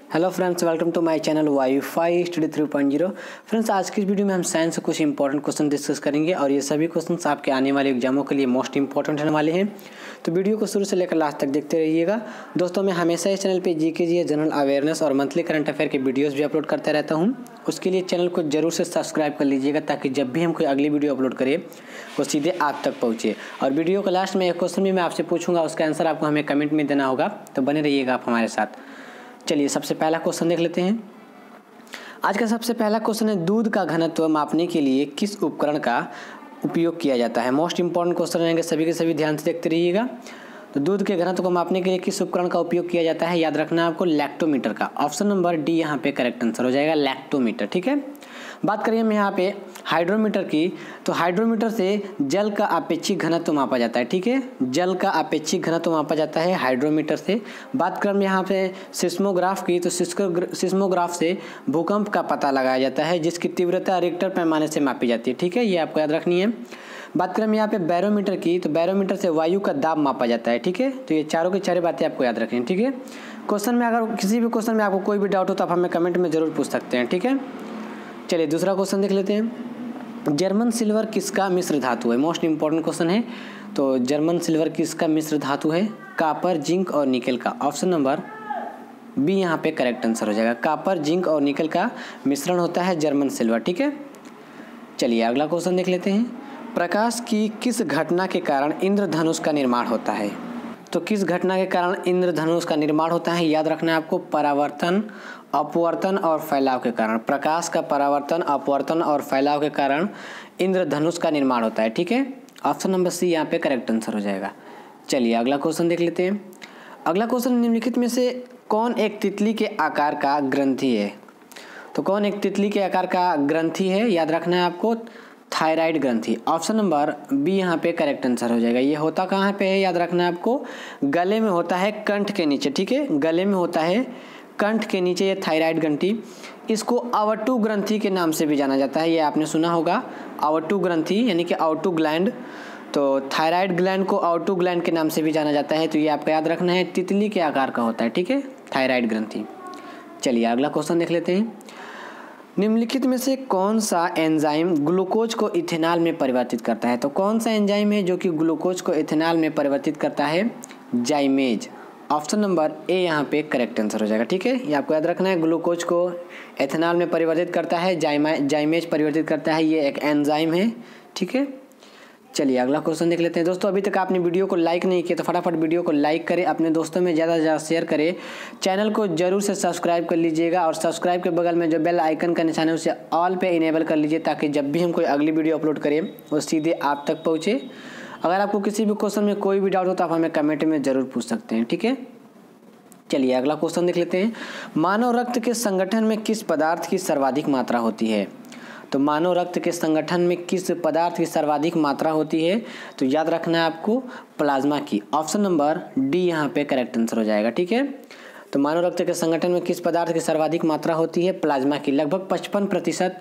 Hello friends, welcome to my channel wifi study 3.0। Friends, आज की इस वीडियो में हम साइंस से कुछ इंपॉर्टेंट क्वेश्चन डिस्कस करेंगे और ये सभी क्वेश्चंस आपके आने वाले एग्जामों के लिए मोस्ट इंपॉर्टेंट होने वाले हैं। तो वीडियो को शुरू से लेकर लास्ट तक देखते रहिएगा। दोस्तों, मैं हमेशा इस चैनल पर जीके जनरल अवेयरनेस और मंथली करंट अफेयर के वीडियोज़ भी अपलोड करता रहता हूँ। उसके लिए चैनल को जरूर से सब्सक्राइब कर लीजिएगा ताकि जब भी हम कोई अगली वीडियो अपलोड करें वो सीधे आप तक पहुँचे। और वीडियो के लास्ट में एक क्वेश्चन भी मैं आपसे पूछूंगा, उसका आंसर आपको हमें कमेंट में देना होगा। तो बने रहिएगा आप हमारे साथ। चलिए सबसे पहला क्वेश्चन देख लेते हैं। आज का सबसे पहला क्वेश्चन है, दूध का घनत्व मापने के लिए किस उपकरण का उपयोग किया जाता है। मोस्ट इंपॉर्टेंट क्वेश्चन रहेंगे, सभी के सभी ध्यान से देखते रहिएगा। तो दूध के घनत्व को मापने के लिए किस उपकरण का उपयोग किया जाता है, याद रखना आपको लैक्टोमीटर का। ऑप्शन नंबर डी यहाँ पे करेक्ट आंसर हो जाएगा, लैक्टोमीटर। ठीक है, बात करिए हम यहाँ पे हाइड्रोमीटर की। तो हाइड्रोमीटर से जल का अपेक्षिक घनत्व मापा जाता है। ठीक है, जल का अपेक्षिक घनत्व मापा जाता है हाइड्रोमीटर से। बात करें यहाँ पे सिस्मोग्राफ की, तो सिस्मोग्राफ से भूकंप का पता लगाया जाता है जिसकी तीव्रता रिक्टर पैमाने से मापी जाती है। ठीक है, ये आपको याद रखनी है। बात करें यहाँ पे बैरोमीटर की, तो बैरोमीटर से वायु का दाब मापा जाता है। ठीक है, तो ये चारों की चारों बातें आपको याद रखनी है। ठीक है, क्वेश्चन में अगर किसी भी क्वेश्चन में आपको कोई भी डाउट हो तो आप हमें कमेंट में जरूर पूछ सकते हैं। ठीक है, चलिए दूसरा क्वेश्चन देख लेते हैं। जर्मन सिल्वर किसका मिश्र धातु है। मोस्ट इंपॉर्टेंट क्वेश्चन है। तो जर्मन सिल्वर किसका मिश्र धातु है, कापर, जिंक और निकल का। ऑप्शन नंबर बी यहाँ पे करेक्ट आंसर हो जाएगा, कापर, जिंक और निकल का मिश्रण होता है जर्मन सिल्वर। ठीक है, चलिए अगला क्वेश्चन देख लेते हैं। प्रकाश की किस घटना के कारण इंद्रधनुष का निर्माण होता है। तो किस घटना के कारण इंद्रधनुष का निर्माण होता है, याद रखना है आपको परावर्तन, अपवर्तन और फैलाव के कारण। प्रकाश का परावर्तन, अपवर्तन और फैलाव के कारण इंद्रधनुष का निर्माण होता है। ठीक है, ऑप्शन नंबर सी यहाँ पे करेक्ट आंसर हो जाएगा। चलिए अगला क्वेश्चन देख लेते हैं। अगला क्वेश्चन, निम्नलिखित में से कौन एक तितली के आकार का ग्रंथि है। तो कौन एक तितली के आकार का ग्रंथि है, याद रखना है आपको थायराइड ग्रंथि। ऑप्शन नंबर बी यहाँ पे करेक्ट आंसर हो जाएगा। ये होता कहाँ पे है, याद रखना है आपको गले में होता है, कंठ के नीचे। ठीक है, गले में होता है, कंठ के नीचे ये थायराइड ग्रंथि। इसको अवटु ग्रंथि के नाम से भी जाना जाता है, ये आपने सुना होगा, अवटु ग्रंथि यानी कि अवटु ग्लैंड। तो थायराइड ग्लैंड को अवटु ग्लैंड के नाम से भी जाना जाता है। तो ये आपको याद रखना है, तितली के आकार का होता है। ठीक है, थायराइड ग्रंथि। चलिए अगला क्वेश्चन देख लेते हैं। निम्नलिखित में से कौन सा एंजाइम ग्लूकोज को इथेनॉल में परिवर्तित करता है। तो कौन सा एंजाइम है जो कि ग्लूकोज को इथेनॉल में परिवर्तित करता है, जाइमेज। ऑप्शन नंबर ए यहाँ पे करेक्ट आंसर हो जाएगा। ठीक है, ये आपको याद रखना है, ग्लूकोज को एथेनॉल में परिवर्तित करता है जाइमेज परिवर्तित करता है, ये एक एंजाइम है। ठीक है, चलिए अगला क्वेश्चन देख लेते हैं। दोस्तों, अभी तक आपने वीडियो को लाइक नहीं किया तो फटाफट वीडियो को लाइक करें, अपने दोस्तों में ज़्यादा से ज़्यादा शेयर करें, चैनल को जरूर से सब्सक्राइब कर लीजिएगा और सब्सक्राइब के बगल में जो बेल आइकन का निशान है उसे ऑल पे इनेबल कर लीजिए ताकि जब भी हम कोई अगली वीडियो अपलोड करें वो सीधे आप तक पहुँचे। अगर आपको किसी भी क्वेश्चन में कोई भी डाउट हो तो आप हमें कमेंट में ज़रूर पूछ सकते हैं। ठीक है, चलिए अगला क्वेश्चन देख लेते हैं। मानव रक्त के संगठन में किस पदार्थ की सर्वाधिक मात्रा होती है। तो मानव रक्त के संगठन में किस पदार्थ की सर्वाधिक मात्रा होती है, तो याद रखना है आपको प्लाज्मा की। ऑप्शन नंबर डी यहाँ पे करेक्ट आंसर हो जाएगा। ठीक है, तो मानव रक्त के संगठन में किस पदार्थ की सर्वाधिक मात्रा होती है, प्लाज्मा की। लगभग 55%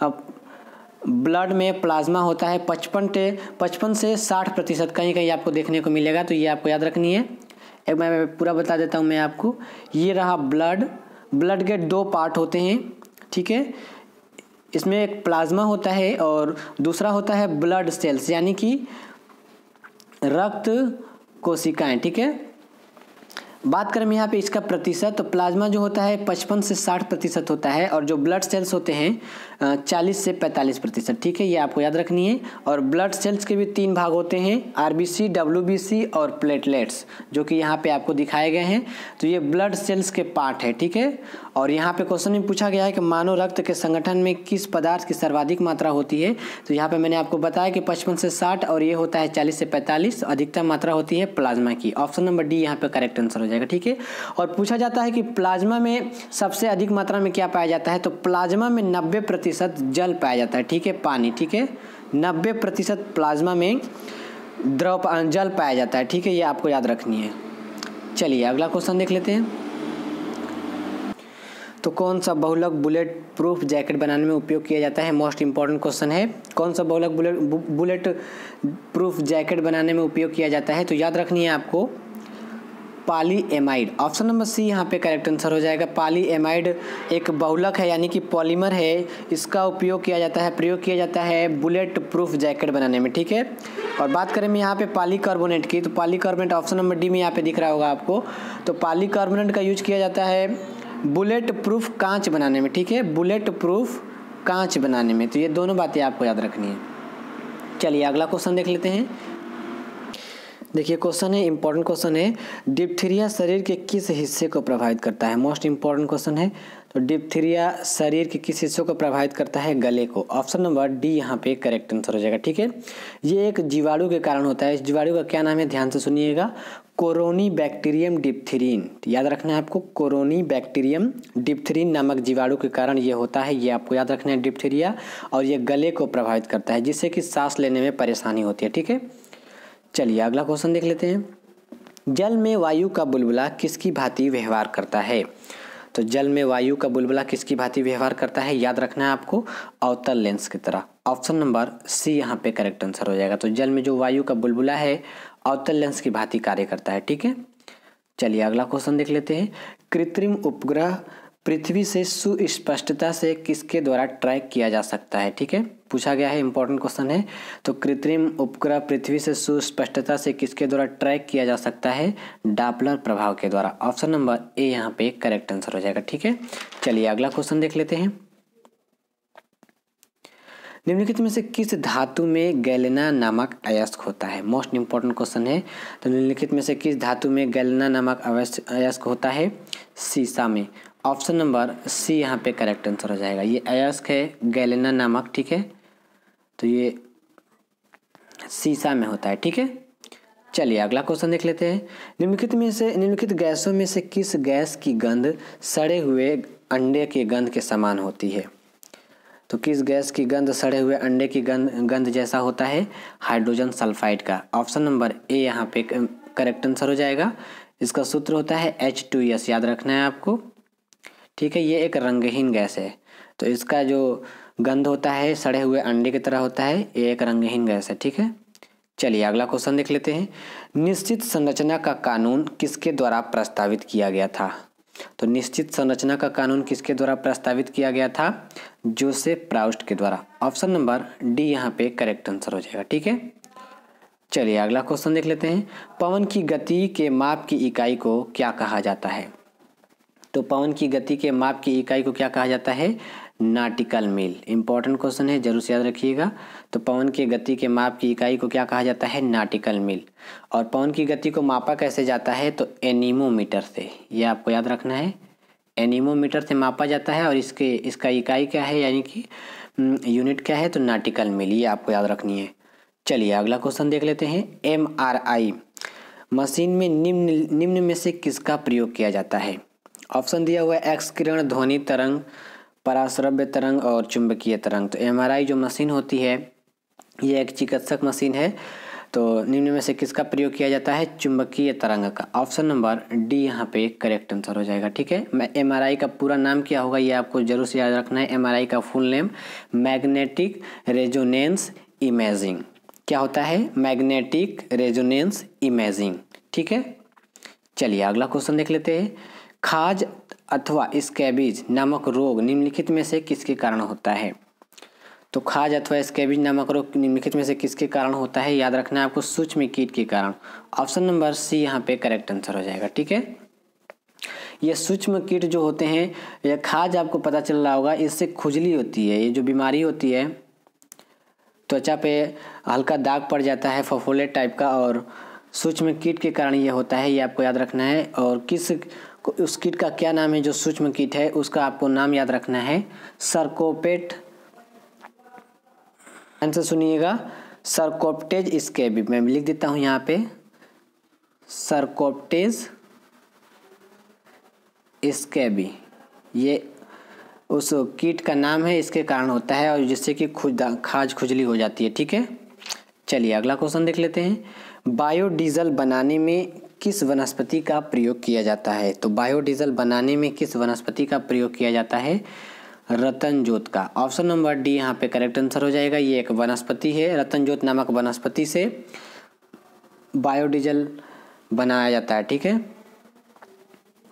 ब्लड में प्लाज्मा होता है, 55 से 60% कहीं कहीं आपको देखने को मिलेगा। तो ये आपको याद रखनी है। एक मैं पूरा बता देता हूँ मैं आपको। ये रहा ब्लड के 2 पार्ट होते हैं। ठीक है, इसमें एक प्लाज्मा होता है और दूसरा होता है ब्लड सेल्स यानी कि रक्त कोशिकाएं। ठीक है, बात करें यहाँ पे इसका प्रतिशत, तो प्लाज्मा जो होता है 55 से 60% होता है और जो ब्लड सेल्स होते हैं 40 से 45%। ठीक है, ये आपको याद रखनी है। और ब्लड सेल्स के भी 3 भाग होते हैं, आरबीसी, डब्ल्यूबीसी और प्लेटलेट्स, जो कि यहाँ पे आपको दिखाए गए हैं। तो ये ब्लड सेल्स के पार्ट है। ठीक है, और यहाँ पे क्वेश्चन में पूछा गया है कि मानव रक्त के संगठन में किस पदार्थ की सर्वाधिक मात्रा होती है। तो यहाँ पे मैंने आपको बताया कि 55 से 60 और ये होता है 40 से 45, अधिकतम मात्रा होती है प्लाज्मा की। ऑप्शन नंबर डी यहाँ पे करेक्ट आंसर हो जाएगा। ठीक है, और पूछा जाता है कि प्लाज्मा में सबसे अधिक मात्रा में क्या पाया जाता है। तो प्लाज्मा में 90% जल पाया जाता है। ठीक है, पानी। ठीक है, 90% प्लाज्मा में जल पाया जाता है। ठीक है, ये आपको याद रखनी है। चलिए अगला क्वेश्चन देख लेते हैं। तो कौन सा बहुलक बुलेट प्रूफ जैकेट बनाने में उपयोग किया जाता है। मोस्ट इंपॉर्टेंट क्वेश्चन है, कौन सा बहुलक बुलेट प्रूफ जैकेट बनाने में उपयोग किया जाता है। तो याद रखनी है आपको पॉलीएमाइड। ऑप्शन नंबर सी यहाँ पे करेक्ट आंसर हो जाएगा। पॉलीएमाइड एक बहुलक है यानी कि पॉलीमर है, इसका उपयोग किया जाता है, प्रयोग किया जाता है बुलेट प्रूफ जैकेट बनाने में, ठीक है। और बात करें यहाँ पे पॉलीकार्बोनेट की, तो पॉलीकार्बोनेट ऑप्शन नंबर डी में यहाँ पे दिख रहा होगा आपको। तो पॉलीकार्बोनेट का यूज किया जाता है बुलेट प्रूफ कांच बनाने में, ठीक है, बुलेट प्रूफ कांच बनाने में। तो ये दोनों बातें आपको याद रखनी है। चलिए अगला क्वेश्चन देख लेते हैं। देखिए क्वेश्चन है, इंपॉर्टेंट क्वेश्चन है, डिप्थीरिया शरीर के किस हिस्से को प्रभावित करता है? मोस्ट इंपॉर्टेंट क्वेश्चन है। तो डिप्थीरिया शरीर के किस हिस्से को प्रभावित करता है? गले को। ऑप्शन नंबर डी यहाँ पे करेक्ट आंसर हो जाएगा, ठीक है। ये एक जीवाणु के कारण होता है। इस जीवाणु का क्या नाम है? ध्यान से सुनिएगा, कोरोनीबैक्टीरियम डिप्थीरिन। याद रखना है आपको, कोरोनीबैक्टीरियम डिप्थीरिन नामक जीवाणु के कारण ये होता है, ये आपको याद रखना है डिप्थीरिया। और ये गले को प्रभावित करता है, जिससे कि सांस लेने में परेशानी होती है, ठीक है। चलिए अगला क्वेश्चन देख लेते हैं। जल में वायु का बुलबुला किसकी भांति व्यवहार करता है? तो जल में वायु का बुलबुला किसकी भांति व्यवहार करता है? याद रखना है आपको, अवतल लेंस की तरह। ऑप्शन नंबर सी यहाँ पे करेक्ट आंसर हो जाएगा। तो जल में जो वायु का बुलबुला है अवतल लेंस की भांति कार्य करता है, ठीक है। चलिए अगला क्वेश्चन देख लेते हैं। कृत्रिम उपग्रह पृथ्वी से सुस्पष्टता से किसके द्वारा ट्रैक किया जा सकता है? ठीक है, पूछा गया है, इंपॉर्टेंट क्वेश्चन है। तो कृत्रिम उपग्रह पृथ्वी से सुस्पष्टता से किसके द्वारा ट्रैक किया जा सकता है? डापलर प्रभाव के द्वारा। ऑप्शन नंबर ए यहाँ पे करेक्ट आंसर हो जाएगा, ठीक है। चलिए अगला क्वेश्चन देख लेते हैं। निम्नलिखित में से किस धातु में गैलेना नामक अयस्क होता है? मोस्ट इंपॉर्टेंट क्वेश्चन है। तो निम्नलिखित में से किस धातु में गैलेना नामक अयस्क होता है? सीसा में। ऑप्शन नंबर सी यहाँ पे करेक्ट आंसर हो जाएगा। ये अयस्क है गैलेना नामक, ठीक है। तो ये सीसा में होता है, ठीक है। चलिए अगला क्वेश्चन देख लेते हैं। निम्नलिखित गैसों में से किस गैस की गंध सड़े हुए अंडे के गंध के समान होती है? तो किस गैस की गंध सड़े हुए अंडे की गंध जैसा होता है? हाइड्रोजन सल्फाइड का। ऑप्शन नंबर ए यहाँ पे करेक्ट आंसर हो जाएगा। इसका सूत्र होता है H2S, याद रखना है आपको, ठीक है। ये एक रंगहीन गैस है, तो इसका जो गंध होता है सड़े हुए अंडे की तरह होता है। ये एक रंगहीन गैस है, ठीक है। चलिए अगला क्वेश्चन देख लेते हैं। निश्चित संरचना का कानून किसके द्वारा प्रस्तावित किया गया था? तो निश्चित संरचना का कानून किसके द्वारा प्रस्तावित किया गया था? जोसेफ प्राउस्ट के द्वारा। ऑप्शन नंबर डी यहाँ पे करेक्ट आंसर हो जाएगा, ठीक है। चलिए अगला क्वेश्चन देख लेते हैं। पवन की गति के माप की इकाई को क्या कहा जाता है? तो पवन की गति के माप की इकाई को क्या कहा जाता है? नाटिकल मील। इंपॉर्टेंट क्वेश्चन है, जरूर से याद रखिएगा। तो पवन की गति के माप की इकाई को क्या कहा जाता है? नाटिकल मील। और पवन की गति को मापा कैसे जाता है? तो एनीमोमीटर से। ये आपको याद रखना है, एनीमोमीटर से मापा जाता है। और इसका इकाई क्या है, यानी कि यूनिट क्या है? तो नाटिकल मील। ये आपको याद रखनी है। चलिए अगला क्वेश्चन देख लेते हैं। MRI मशीन में निम्न में से किसका प्रयोग किया जाता है? ऑप्शन दिया हुआ है एक्स किरण, ध्वनि तरंग, पराश्रव्य तरंग और चुंबकीय तरंग। तो MRI जो मशीन होती है ये एक चिकित्सक मशीन है। तो निम्न में से किसका प्रयोग किया जाता है? चुंबकीय तरंग का। ऑप्शन नंबर डी यहाँ पे करेक्ट आंसर हो जाएगा, ठीक है। MRI का पूरा नाम क्या होगा ये आपको जरूर से याद रखना है। MRI का full name magnetic resonance imaging. क्या होता है? मैग्नेटिक रेजोनेंस इमेजिंग, ठीक है। चलिए अगला क्वेश्चन देख लेते हैं। खाज अथवा स्कैबीज नामक रोग निम्नलिखित में से किसके कारण होता है? तो खाज अथवा स्कैबीज नामक रोग निम्नलिखित में से किसके कारण होता है? याद रखना है आपको, सूक्ष्म कीट के कारण। ऑप्शन नंबर सी यहाँ पे करेक्ट आंसर हो जाएगा, ठीक है। ये सूक्ष्म कीट जो होते हैं, यह खाज आपको पता चल रहा होगा, इससे खुजली होती है। ये जो बीमारी होती है, त्वचा पे हल्का दाग पड़ जाता है फफोले टाइप का, और सूक्ष्म कीट के कारण ये होता है। ये आपको याद रखना है। और उस कीट का क्या नाम है? जो सूक्ष्म कीट है उसका आपको नाम याद रखना है, सर्कोपेट। आंसर सुनिएगा, सर्कोप्टेज स्कैबी। मैं लिख देता हूं यहाँ पे, सर्कोप्टेज स्कैबी। ये उस कीट का नाम है, इसके कारण होता है, और जिससे कि खाज खुजली हो जाती है, ठीक है। चलिए अगला क्वेश्चन देख लेते हैं। बायोडीजल बनाने में किस वनस्पति का प्रयोग किया जाता है? तो बायोडीजल बनाने में किस वनस्पति का प्रयोग किया जाता है? रतनजोत का। ऑप्शन नंबर डी यहाँ पे करेक्ट आंसर हो जाएगा। ये एक वनस्पति है, रतनजोत नामक वनस्पति से बायोडीजल बनाया जाता है, ठीक है।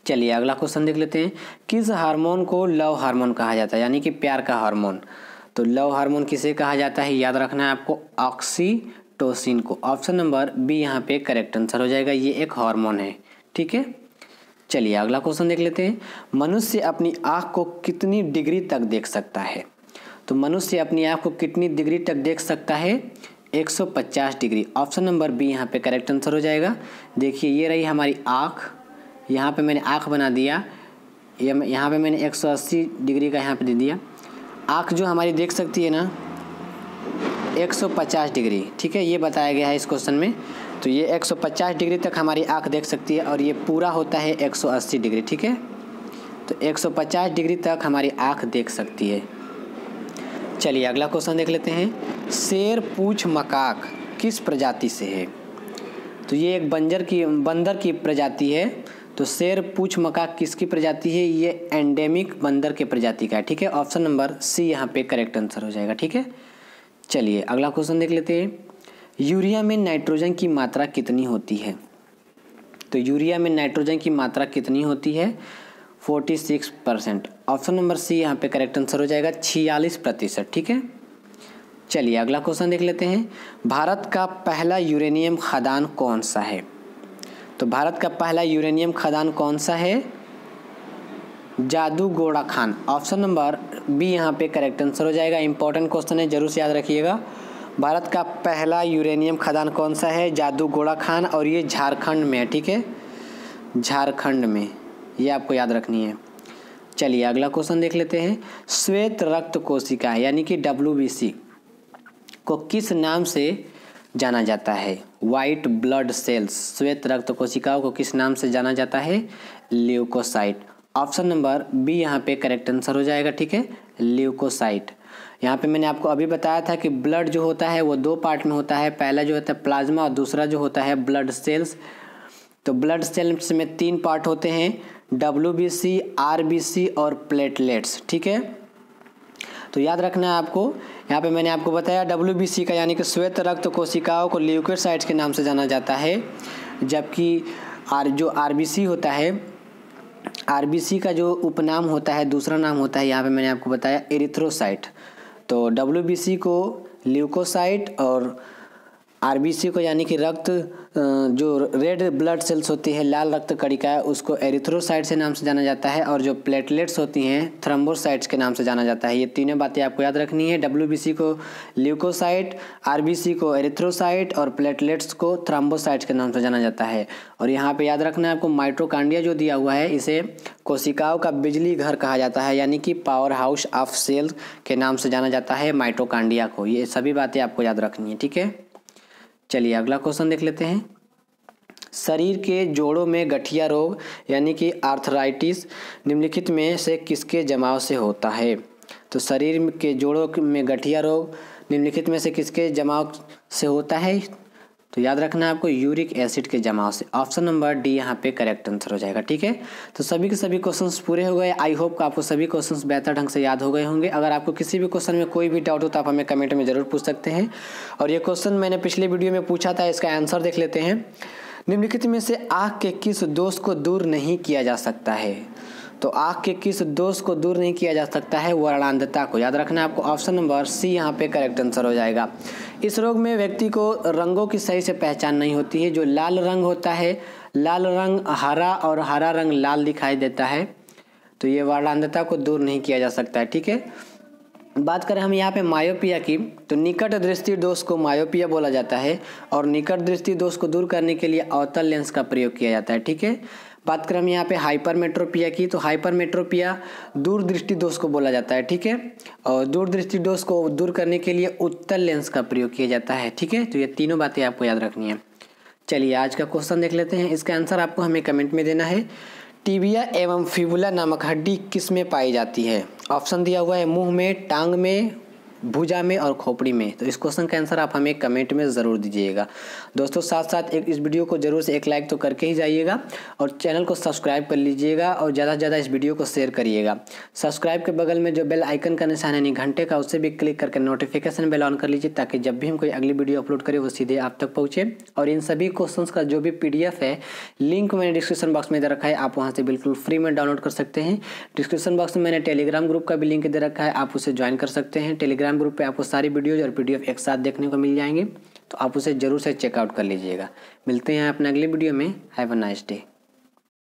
चलिए अगला क्वेश्चन देख लेते हैं। किस हार्मोन को लव हार्मोन कहा जाता है, यानी कि प्यार का हार्मोन। तो लव हार्मोन किसे कहा जाता है, याद रखना है आपको, ऑक्सीटोसिन को। ऑप्शन नंबर बी यहाँ पे करेक्ट आंसर हो जाएगा, ये एक हार्मोन है, ठीक है। चलिए अगला क्वेश्चन देख लेते हैं। मनुष्य अपनी आँख को कितनी डिग्री तक देख सकता है। तो मनुष्य अपनी आँख को कितनी डिग्री तक देख सकता है, 150 डिग्री। ऑप्शन नंबर बी यहाँ पे करेक्ट आंसर हो जाएगा। देखिए ये रही हमारी आँख, यहाँ पे मैंने आँख बना दिया, यहाँ पे मैंने 180 डिग्री का यहाँ पे दे दिया। आँख जो हमारी देख सकती है ना 150 डिग्री, ठीक है, ये बताया गया है इस क्वेश्चन में। तो ये 150 डिग्री तक हमारी आँख देख सकती है और ये पूरा होता है 180 डिग्री, ठीक है। तो 150 डिग्री तक हमारी आँख देख सकती है। चलिए अगला क्वेश्चन देख लेते हैं। शेर पूंछ मकाक किस प्रजाति से है। तो ये एक बंदर की प्रजाति है। तो शेर पूंछ मकाक किसकी प्रजाति है, ये एंडेमिक बंदर के प्रजाति का है, ठीक है। ऑप्शन नंबर सी यहाँ पे करेक्ट आंसर हो जाएगा, ठीक है। चलिए अगला क्वेश्चन देख लेते हैं। यूरिया में नाइट्रोजन की मात्रा कितनी होती है। तो यूरिया में नाइट्रोजन की मात्रा कितनी होती है, 46%। ऑप्शन नंबर सी यहाँ पे करेक्ट आंसर हो जाएगा, 46%, ठीक है। चलिए अगला क्वेश्चन देख लेते हैं। भारत का पहला यूरेनियम खदान कौन सा है। तो भारत का पहला यूरेनियम खदान कौन सा है, जादूगोड़ा खान। ऑप्शन नंबर बी यहाँ पे करेक्ट आंसर हो जाएगा। इंपॉर्टेंट क्वेश्चन है, जरूर से याद रखिएगा। भारत का पहला यूरेनियम खदान कौन सा है, जादूगोड़ा खान, और ये झारखंड में है, ठीक है, झारखंड में, ये आपको याद रखनी है। चलिए अगला क्वेश्चन देख लेते हैं। श्वेत रक्त कोशिका यानी कि WBC को किस नाम से जाना जाता है, वाइट ब्लड सेल्स। श्वेत रक्त कोशिकाओं को किस नाम से जाना जाता है, ल्यूकोसाइट। ऑप्शन नंबर बी यहाँ पे करेक्ट आंसर हो जाएगा, ठीक है, ल्यूकोसाइट। यहाँ पे मैंने आपको अभी बताया था कि ब्लड जो होता है वो 2 पार्ट में होता है, पहला जो होता है प्लाज्मा और दूसरा जो होता है ब्लड सेल्स। तो ब्लड सेल्स में 3 पार्ट होते हैं, WBC, RBC और प्लेटलेट्स, ठीक है। तो याद रखना है आपको, यहाँ पे मैंने आपको बताया WBC का यानी कि श्वेत रक्त कोशिकाओं को ल्यूकोसाइट्स के नाम से जाना जाता है, जबकि जो RBC होता है, RBC का जो उपनाम होता है, दूसरा नाम होता है, यहाँ पे मैंने आपको बताया एरिथ्रोसाइट। तो WBC को ल्यूकोसाइट और RBC को यानी कि रक्त जो रेड ब्लड सेल्स होती है, लाल रक्त कणिका, उसको एरिथ्रोसाइट से नाम से जाना जाता है, और जो प्लेटलेट्स होती हैं थ्रोम्बोसाइट्स के नाम से जाना जाता है। ये तीनों बातें आपको याद रखनी है। WBC को ल्यूकोसाइट, RBC को एरिथ्रोसाइट और प्लेटलेट्स को थ्रोम्बोसाइट्स के नाम से जाना जाता है। और यहाँ पे याद रखना है आपको, माइटोकॉन्ड्रिया जो दिया हुआ है इसे कोशिकाओं का बिजली घर कहा जाता है, यानी कि पावर हाउस ऑफ सेल के नाम से जाना जाता है माइटोकॉन्ड्रिया को। ये सभी बातें आपको याद रखनी है, ठीक है। चलिए अगला क्वेश्चन देख लेते हैं। शरीर के जोड़ों में गठिया रोग यानी कि आर्थराइटिस निम्नलिखित में से किसके जमाव से होता है। तो शरीर के जोड़ों में गठिया रोग निम्नलिखित में से किसके जमाव से होता है। तो याद रखना है आपको, यूरिक एसिड के जमाव से। ऑप्शन नंबर डी यहाँ पे करेक्ट आंसर हो जाएगा, ठीक है। तो सभी के सभी क्वेश्चंस पूरे हो गए। आई होप आपको सभी क्वेश्चंस बेहतर ढंग से याद हो गए होंगे। अगर आपको किसी भी क्वेश्चन में कोई भी डाउट हो तो आप हमें कमेंट में ज़रूर पूछ सकते हैं। और ये क्वेश्चन मैंने पिछले वीडियो में पूछा था, इसका आंसर देख लेते हैं। निम्नलिखित में से आँख के किस दोष को दूर नहीं किया जा सकता है। तो आँख के किस दोष को दूर नहीं किया जा सकता है, वर्णांधता को। याद रखना है आपको, ऑप्शन नंबर सी यहाँ पे करेक्ट आंसर हो जाएगा। इस रोग में व्यक्ति को रंगों की सही से पहचान नहीं होती है। जो लाल रंग होता है, लाल रंग हरा और हरा रंग लाल दिखाई देता है, तो ये वर्णांधता को दूर नहीं किया जा सकता है, ठीक है। बात करें हम यहाँ पे मायोपिया की, तो निकट दृष्टि दोष को मायोपिया बोला जाता है, और निकट दृष्टि दोष को दूर करने के लिए अवतल लेंस का प्रयोग किया जाता है, ठीक है। बात करें हम यहाँ पे हाइपरमेट्रोपिया की, तो हाइपरमेट्रोपिया दूर दृष्टि दोष को बोला जाता है, ठीक है। और दूर दृष्टि दोष को दूर करने के लिए उत्तल लेंस का प्रयोग किया जाता है, ठीक है। तो ये तीनों बातें आपको याद रखनी है। चलिए आज का क्वेश्चन देख लेते हैं। इसका आंसर आपको हमें कमेंट में देना है। टिबिया एवं फिबुला नामक हड्डी किस में पाई जाती है। ऑप्शन दिया हुआ है मुंह में, टांग में, भुजा में और खोपड़ी में? तो इस क्वेश्चन का आंसर आप हमें कमेंट में ज़रूर दीजिएगा। दोस्तों साथ साथ इस वीडियो को जरूर से एक लाइक तो करके ही जाइएगा और चैनल को सब्सक्राइब कर लीजिएगा और ज़्यादा से ज़्यादा इस वीडियो को शेयर करिएगा। सब्सक्राइब के बगल में जो बेल आइकन का निशान है यानी घंटे का, उससे भी क्लिक करके नोटिफिकेशन बेल ऑन कर लीजिए ताकि जब भी हम कोई अगली वीडियो अपलोड करें वो सीधे आप तक पहुँचे। और इन सभी क्वेश्चंस का जो भी PDF है लिंक मैंने डिस्क्रिप्शन बॉक्स में दे रखा है, आप वहाँ से बिल्कुल फ्री में डाउनलोड कर सकते हैं। डिस्क्रिप्शन बॉक्स में मैंने टेलीग्राम ग्रुप का भी लिंक दे रखा है, आप उसे ज्वाइन कर सकते हैं। टेलीग्राम ग्रुप पे आपको सारी वीडियोज और PDF एक साथ देखने को मिल जाएंगे, तो आप उसे जरूर से चेकआउट कर लीजिएगा। मिलते हैं अपने अगले वीडियो में। Have a nice day.